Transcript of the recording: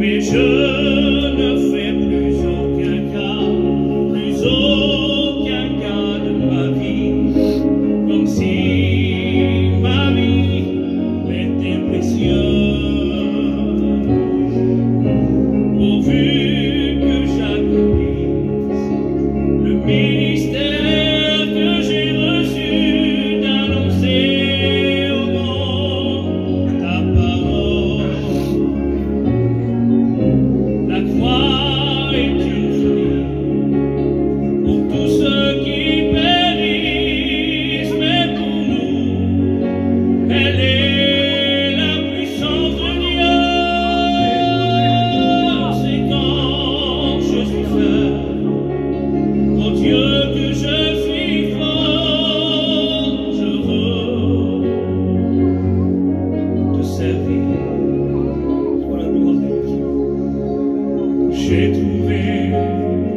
mais je ne fais plus aucun cas de ma vie, comme si ma vie était précieuse, pourvu que j'accomplisse le ministère que j'ai reçu d'annoncer au monde ta parole. La croix est une folie pour tous ceux qui périssent, mais pour nous, elle est la puissance de Dieu. C'est quand je suis faible, oh Dieu, que je suis fort, heureux de servir. Pour la gloire de Dieu. J'ai trouvé